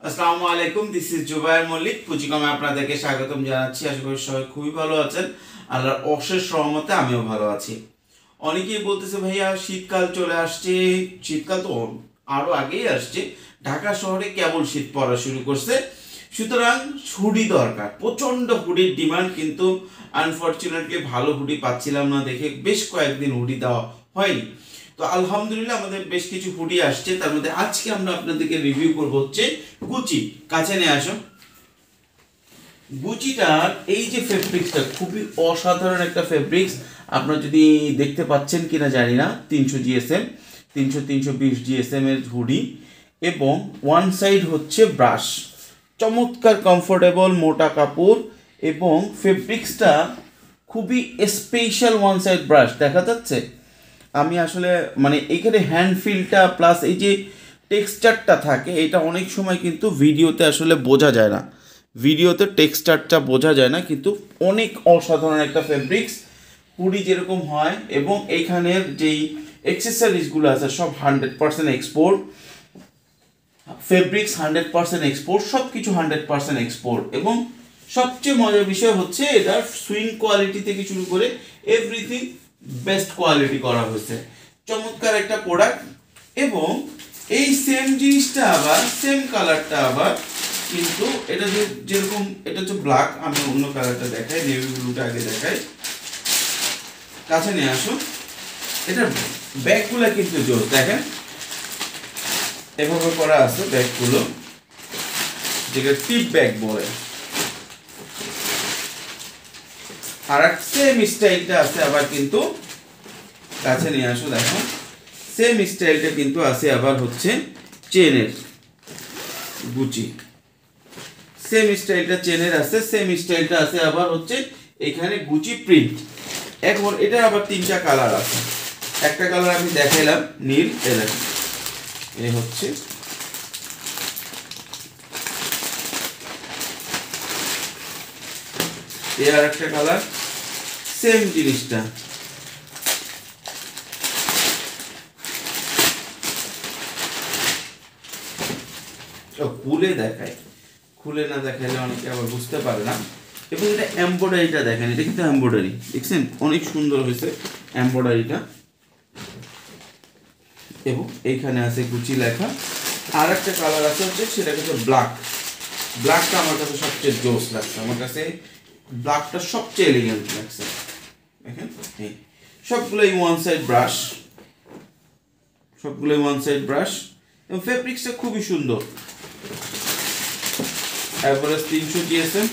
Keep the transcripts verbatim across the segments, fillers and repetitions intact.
আসসালামু আলাইকুম, this is Zubair Mallick. পুঁজিকমে আপনাদেরকে স্বাগতম জানাচ্ছি। আশা করি সবাই খুবই ভালো আছেন। আল্লাহর অশেষ রহমতে আমিও ভালো আছি। অনেকেই বলতেছে ভাইয়া শীতকাল চলে আসছে, শীতকাল তো আরও আগেই আসছে, ঢাকা শহরে কেবল শীত পড়া শুরু করছে, সুতরাং হুডি দরকার। প্রচণ্ড হুডির ডিমান্ড, কিন্তু আনফর্চুনেটলি ভালো হুডি পাচ্ছিলাম না দেখে বেশ কয়েকদিন হুডি দেওয়া হয়নি। তো আলহামদুলিল্লাহ আমাদের বেশ কিছু হুডি আসছে, তার মধ্যে আজকে আমরা আপনাদেরকে রিভিউ করবো হচ্ছে গুচি। কাছে নিয়ে আসো। গুচিটার এই যে ফেব্রিক্সটা খুবই অসাধারণ একটা ফেব্রিক্স। আপনারা যদি দেখতে পাচ্ছেন কিনা জানি না, তিনশো জিএসএম তিনশো তিনশো বিশ জিএসএম এর হুডি, এবং ওয়ান সাইড হচ্ছে ব্রাশ, চমৎকার কমফোর্টেবল মোটা কাপড়, এবং ফেব্রিক্সটা খুবই স্পেশাল। ওয়ান সাইড ব্রাশ দেখা যাচ্ছে। আমি আসলে মানে এখানে হ্যান্ড ফিলটা প্লাস এই যে টেক্সচারটা থাকে, এটা অনেক সময় কিন্তু ভিডিওতে আসলে বোঝা যায় না, ভিডিওতে টেক্সচারটা বোঝা যায় না, কিন্তু অনেক অসাধারণ একটা ফেব্রিক্স হুডি যেরকম হয়। এবং এইখানের যেই অ্যাক্সেসরিজগুলো আছে সব hundred percent export, fabrics hundred percent export, সব কিছু হান্ড্রেড পার্সেন্ট এক্সপোর্ট। এবং সবচেয়ে মজার বিষয় হচ্ছে এটার সুইং কোয়ালিটি থেকে শুরু করে এভরিথিং বেস্ট কোয়ালিটি করা হয়েছে। চমৎকার একটা প্রোডাক্ট। এবং এই সেম জিনিসটা আবার সেম কালারটা আবার কিন্তু এটা যে যেরকম এটা হচ্ছে ব্ল্যাক, আমি অন্য কালারটা দেখাই, নেভি ব্লুটা আগে দেখাই। কাছে নিয়ে আসো। এটার ব্যাগগুলো কিন্তু জোর, দেখেন এভাবে করা আছে ব্যাগগুলো, যেটা টিপ ব্যাগ বলে। আর এক সেম স্টাইলটা আছে আবার কিন্তু, কাছে নিয়ে আসো, দেখো সেম স্টাইলটা কিন্তু আছে আবার হচ্ছে চেনের গুচি, সেম স্টাইলটা চেনের আছে, সেম স্টাইলটা আছে আবার হচ্ছে এখানে গুচি প্রিন্ট। এখন এটা আবার তিনটা কালার আছে, একটা কালার আমি দেখাইলাম নীল, এ দেখেন এই হচ্ছে এ, আর একটা কালার সেম জিনিসটা। খুলে দেখায়, খুলে না দেখাইলে অনেকে আবার বুঝতে পারে না। এবং এটা এমব্রয়ডারিটা দেখেন, এটা কিন্তু এমব্রয়ডারি, দেখছেন অনেক সুন্দর হয়েছে এমব্রয়ডারিটা। এবং এইখানে আছে গুচি লেখা। আর একটা কালার আছে হচ্ছে সেটা হচ্ছে ব্ল্যাক। ব্ল্যাকটা আমার কাছে সবচেয়ে জোস লাগছে, আমার কাছে ব্ল্যাকটা সবচেয়ে এলিগেন্ট লাগছে। দেখেন এই সবগুলোই ওয়ান সাইড ব্রাশ, সবগুলোই ওয়ান সাইড ব্রাশ, এবং ফেব্রিক্সটা খুবই সুন্দর। এভারেজ তিনশো GSM,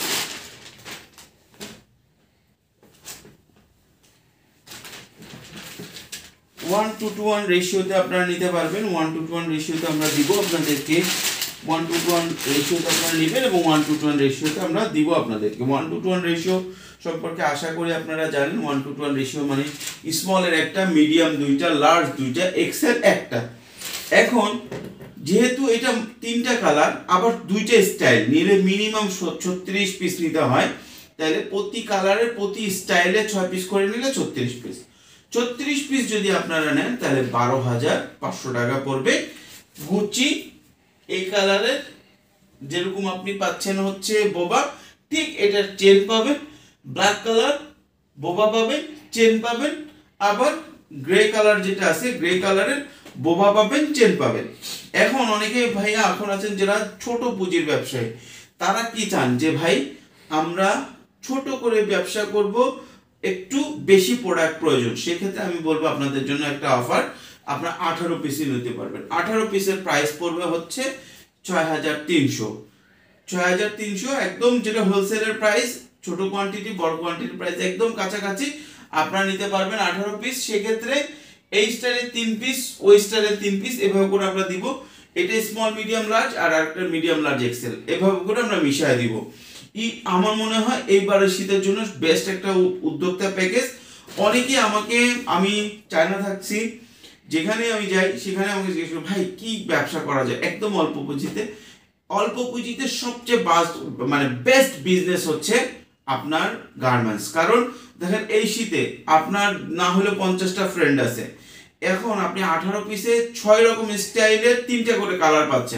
one two two one রেশিওতে আপনারা নিতে পারবেন। ওয়ান টু টু ওয়ান রেশিওতে আমরা দিব আপনাদেরকে, ওয়ান টু টু ওয়ান রেশিওতে আপনারা নেবেন, এবং ওয়ান টু টু ওয়ান রেশিওতে আমরা দিব আপনাদেরকে। One two two one ratio সম্পর্কে আশা করি আপনারা জানেন। One two two one ratio মানে স্মলের একটা, মিডিয়াম দুইটা, লার্জ দুইটা, এক্সেল একটা। এখন যেহেতু এটা তিনটা কালার, আবার দুইটা স্টাইল নিলে মিনিমাম ছত্রিশ পিস নিতে হয়, তাহলে প্রতি কালারের প্রতি স্টাইলে ছয় পিস করে নিলে ছত্রিশ পিস, ছত্রিশ পিস যদি আপনারা নেন তাহলে বারো হাজার পাঁচশো টাকা পড়বে। গুচি এই কালারের যেরকম আপনি পাচ্ছেন হচ্ছে বোবা, ঠিক এটার চেন পাবেন, ব্ল্যাক কালার বোবা পাবেন, চেন পাবেন, আবার গ্রে কালার যেটা আছে গ্রে কালারের বোবা পাবেন, চেন পাবেন। এখন অনেকে ভাইয়া এখন আছেন যারা ছোট পুঁজির ব্যবসায়ী, তারা কি চান যে ভাই আমরা ছোট করে ব্যবসা করব, একটু বেশি প্রোডাক্ট প্রয়োজন, সেক্ষেত্রে আমি বলবো আপনাদের জন্য একটা অফার, আপনারা আঠারো পিসই নিতে পারবেন। আঠারো পিসের প্রাইস পড়বে হচ্ছে ছয় হাজার তিনশো, ছয় হাজার তিনশো একদম, যেটা হোলসেলের প্রাইস। ছোট কোয়ান্টিটি বড় কোয়ান্টিটির প্রাইস একদম কাছাকাছি, আপনারা নিতে পারবেন আঠারো পিস। সেক্ষেত্রে এই স্টাইলের তিন পিস, ওই স্টাইলের তিন পিস, এভাবে করে আমরা দিব। এটা স্মল মিডিয়াম লার্জ আর একটা মিডিয়াম লার্জ এক্সেল, এভাবে করে আমরা মিশিয়ে দিব। ই আমার মনে হয় এইবারের শীতের জন্য বেস্ট একটা উদ্যোক্তা প্যাকেজ। অনেকে আমাকে, আমি চায়না থাকছি, যেখানে আমি যাই সেখানে আমাকে জিজ্ঞেস করি ভাই কি ব্যবসা করা যায় একদম অল্প পুঁজিতে। অল্প পুঁজিতে সবচেয়ে বাস্ট মানে বেস্ট বিজনেস হচ্ছে আপনার গার্মেন্টস। কারণ দেখেন এই শীতে আপনার না হলে পঞ্চাশটা ফ্রেন্ড আছে, এখন আপনি আঠারো পিসে ছয় রকম স্টাইলের তিনটা করে কালার পাচ্ছেন।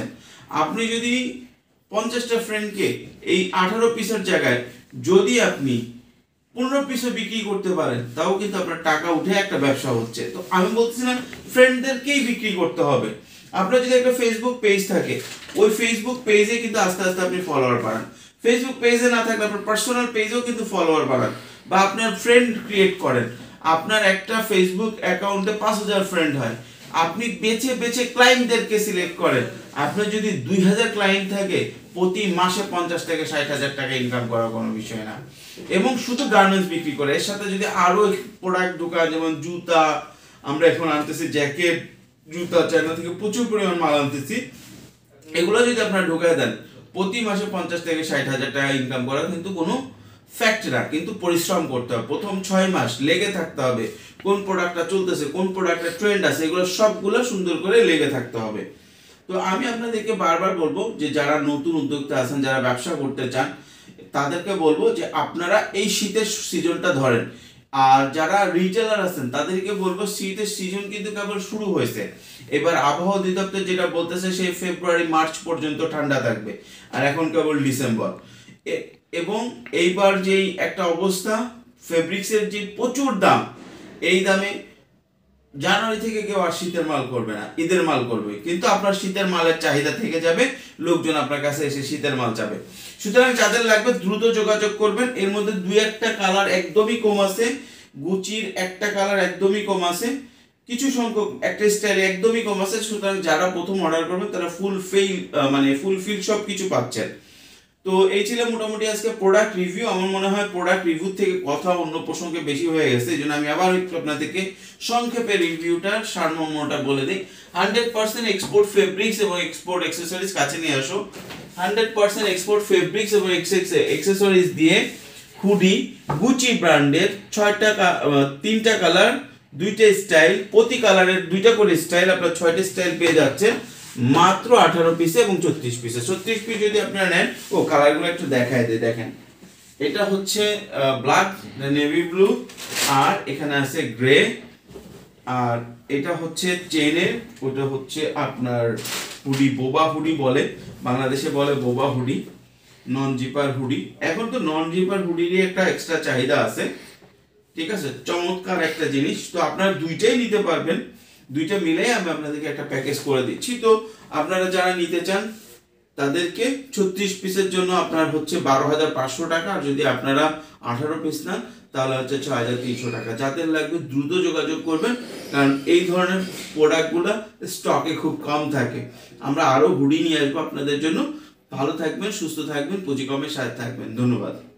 আপনি যদি পঞ্চাশটা ফ্রেন্ডকে এই আঠারো পিসের জায়গায় যদি আপনি পনেরো পিসও বিক্রি করতে পারেন, তাও কিন্তু আপনার টাকা উঠে একটা ব্যবসা হচ্ছে। তো আমি বলছিলাম ফ্রেন্ডদেরকেই বিক্রি করতে হবে। আপনার যদি একটা ফেসবুক পেজ থাকে, ওই ফেসবুক পেজে কিন্তু আস্তে আস্তে আপনি ফলোয়ার বাড়ান। ফেসবুক পেজে না থাকলে আপনার পার্সোনাল পেজেও কিন্তু ফলোয়ার বাড়ান, বা আপনার ফ্রেন্ড ক্রিয়েট করেন। আপনার একটা ফেসবুক অ্যাকাউন্টে পাঁচ হাজার ফ্রেন্ড হয়, আপনি বেছে বেছে ক্লায়েন্টদেরকে সিলেক্ট করেন। আপনার যদি দুই হাজার ক্লায়েন্ট থাকে, প্রতি মাসে পঞ্চাশ থেকে ষাট হাজার টাকা ইনকাম করার কোনো বিষয় না। এবং শুধু গার্মেন্টস বিক্রি করে, এর সাথে যদি আরো প্রোডাক্ট ঢোকায়, যেমন জুতা আমরা এখন আনতেছি, জ্যাকেট, জুতা চায়না থেকে প্রচুর পরিমাণ মাল আনতেছি, এগুলো যদি আপনারা ঢোকায় দেন, প্রতি মাসে পঞ্চাশ থেকে ষাট হাজার টাকা ইনকাম করা কিন্তু কোনো ফ্যাক্ট না। কিন্তু পরিশ্রম করতে হবে, প্রথম ছয় মাস লেগে থাকতে হবে। কোন প্রোডাক্টটা চলতেছে, কোন প্রোডাক্টের ট্রেন্ড আছে, এগুলো সবগুলো সুন্দর করে লেগে থাকতে হবে। তো আমি আপনাদেরকে বারবার বলবো যে যারা নতুন উদ্যোক্তা আছেন, যারা ব্যবসা করতে চান, তাদেরকে বলবো যে আপনারা এই শীতের সিজনটা ধরেন। আর যারা রিটেলার আছেন তাদেরকে বলবো শীতের সিজন কিন্তু কেবল শুরু হয়েছে। এবার আবহাওয়া অধিদপ্তর যেটা বলতেছে সেই ফেব্রুয়ারি মার্চ পর্যন্ত ঠান্ডা থাকবে, আর এখন কেবল ডিসেম্বর। এবং এইবার যেই একটা অবস্থা, ফেব্রিক্সের যে প্রচুর দাম, এই দামে জানুয়ারি থেকে কেউ আর শীতের মাল করবে না, ঈদের মাল করবে। কিন্তু আপনার শীতের মালের চাহিদা থেকে যাবে, লোকজন আপনার কাছে এসে শীতের মাল চাবে। সুতরাং যাদের লাগবে দ্রুত যোগাযোগ করবেন। এর মধ্যে দুই একটা কালার একদমই কম আছে, গুচির একটা কালার একদমই কম আছে, কিছু সংখ্যক একটা স্টাইল একদমই কম আছে। সুতরাং যারা প্রথম অর্ডার করবেন তারা ফুল ফিল মানে ফুল ফিল সব কিছু পাচ্ছেন। তো এই ছিল মোটামুটি আজকে প্রোডাক্ট রিভিউ। আমার মনে হয় প্রোডাক্ট রিভিউ থেকে কথা অন্য প্রসঙ্গে বেশি হয়ে গেছে, এই জন্য আমি আবার একটু আপনাদেরকে সংক্ষেপে রিভিউটার সারমর্মটা বলে দিই। হান্ড্রেড পার্সেন্ট এক্সপোর্ট ফেব্রিক্স এবং এক্সপোর্ট অ্যাক্সেসরিজ, কাছে নিয়ে আসো। হান্ড্রেড পার্সেন্ট এক্সপোর্ট ফেব্রিক্স এবং অ্যাক্সেসরিজ দিয়ে হুডি, গুচি ব্র্যান্ডের, ছয়টা তিনটা কালার, দুইটা স্টাইল, প্রতি কালারের দুইটা করে স্টাইল, আপনার ছয়টা স্টাইল পেয়ে যাচ্ছেন মাত্র আঠারো পিসে এবং ছত্রিশ পিসে। ছত্রিশ পিস যদি আপনারা নেন, ও কালারগুলো একটু দেখায় দেয়, দেখেন এটা হচ্ছে ব্ল্যাক, নেভি ব্লু, আর এখানে আছে গ্রে, আর এটা হচ্ছে চেনের, ওটা হচ্ছে আপনার হুডি, বোবা হুডি বলে, বাংলাদেশে বলে বোবা হুডি, নন জিপার হুডি। এখন তো নন জিপার হুডিরই একটা এক্সট্রা চাহিদা আছে, ঠিক আছে, চমৎকার একটা জিনিস। তো আপনারা দুইটাই নিতে পারবেন, দুইটা মিলেই আমি আপনাদেরকে একটা প্যাকেজ করে দিচ্ছি। তো আপনারা যারা নিতে চান তাদেরকে ছত্রিশ পিসের জন্য আপনার হচ্ছে বারো হাজার পাঁচশো টাকা, আর যদি আপনারা আঠারো পিস নেন তাহলে হচ্ছে ছয় হাজার তিনশো টাকা। যাদের লাগবে দ্রুত যোগাযোগ করবেন, কারণ এই ধরনের প্রোডাক্টগুলো স্টকে খুব কম থাকে। আমরা আরও হুডি নিয়ে আসবো আপনাদের জন্য। ভালো থাকবেন, সুস্থ থাকবেন, পুঁজি কমের সাথে থাকবেন। ধন্যবাদ।